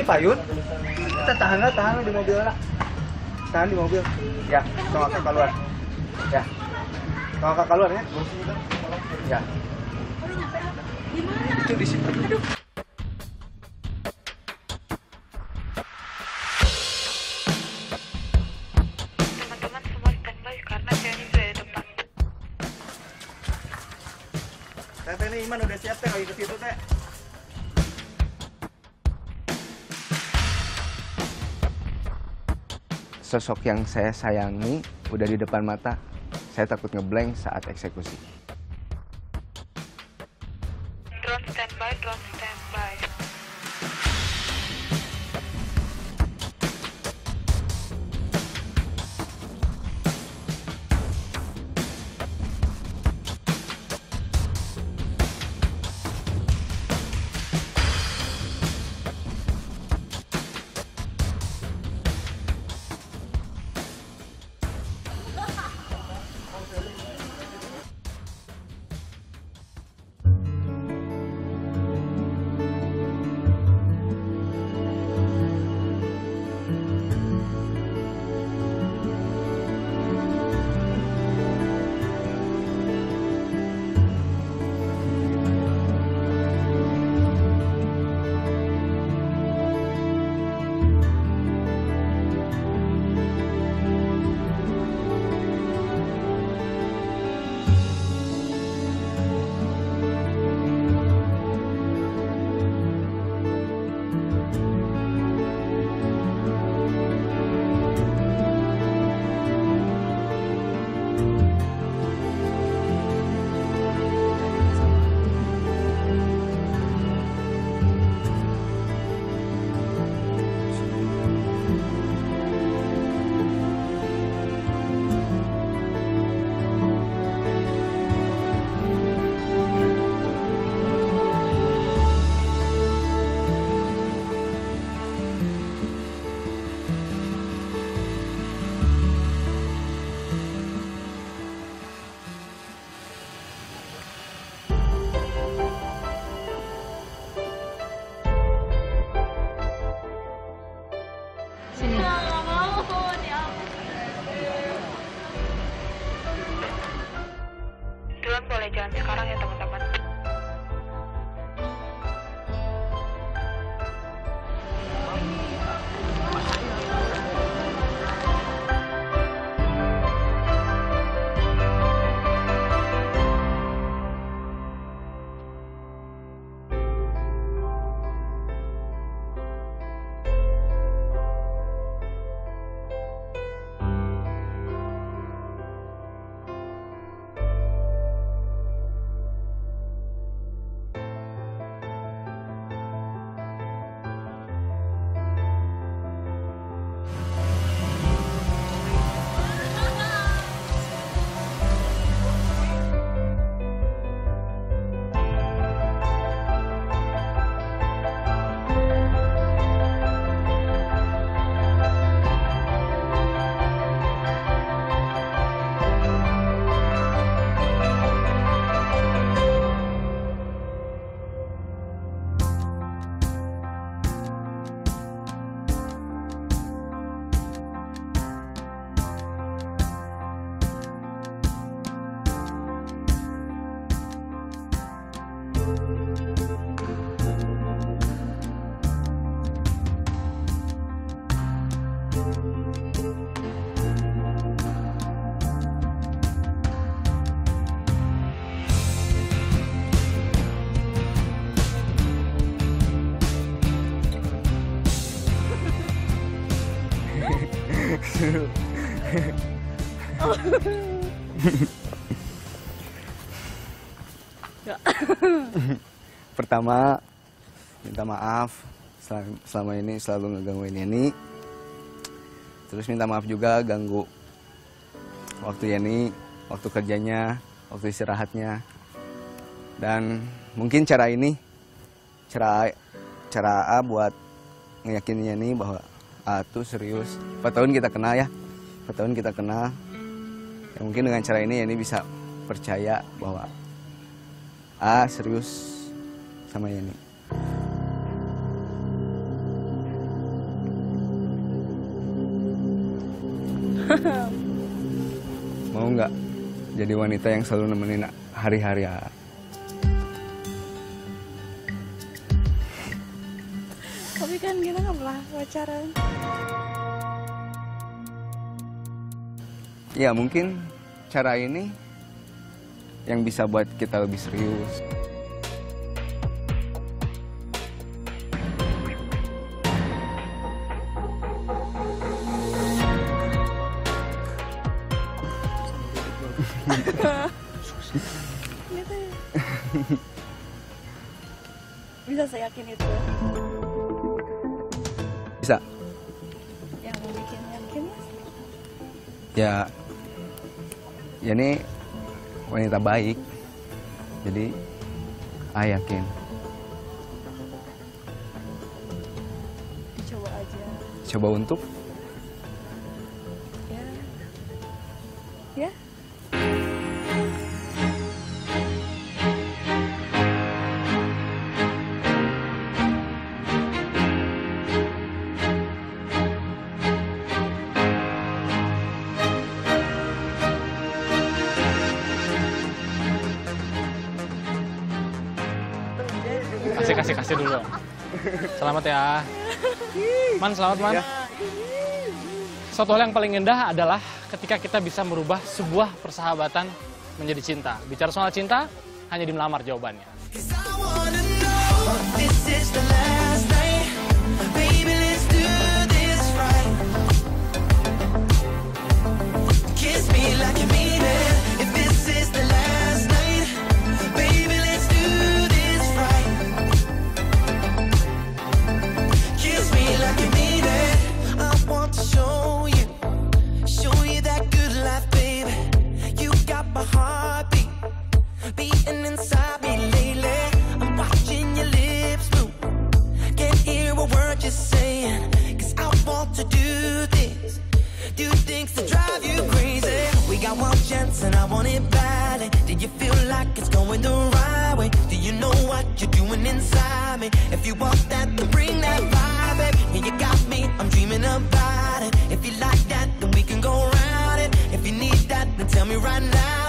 payun. Kita tahan di mobil lah. Tahan di mobil. Ya, tolong kakak keluar. Ya. Tolong kakak keluar ya. Ya. Itu di situ. Aduh. Teman-teman semua standby karena Jenny sudah di depan. Teh ini Iman udah siap teh lagi ke situ teh. Sosok yang saya sayangi udah di depan mata. Saya takut ngeblank saat eksekusi. Drone standby, drone standby. Drone boleh jalan sekarang ya teman-teman. Pertama, minta maaf selama ini selalu ngegangguin Yeni. Terus minta maaf juga ganggu waktu Yeni, waktu kerjanya, waktu istirahatnya. Dan mungkin cara ini, cara A buat ngeyakinin Yeni bahwa A tuh serius. 4 tahun kita kenal ya, 4 tahun kita kenal. Ya, mungkin dengan cara ini Yeni bisa percaya bahwa A serius sama Yeni. Mau nggak jadi wanita yang selalu nemenin hari-hari A? Tapi kan kita nggak pernah pacaran. Ya mungkin cara ini yang bisa buat kita lebih serius. Gitu ya. Bisa saya yakin itu. Bisa? Yang mau bikin yakin Ya ini wanita baik. Jadi yakin. dicoba aja. Coba untuk Ya. Ya. Kasih dulu. Selamat ya. Man, selamat Man. Suatu hal yang paling indah adalah ketika kita bisa merubah sebuah persahabatan menjadi cinta. Bicara soal cinta, hanya di Melamar jawabannya. And I want it badly. Do you feel like it's going the right way? Do you know what you're doing inside me? If you want that, then bring that vibe, baby. Yeah, you got me, I'm dreaming about it. If you like that, then we can go around it. If you need that, then tell me right now.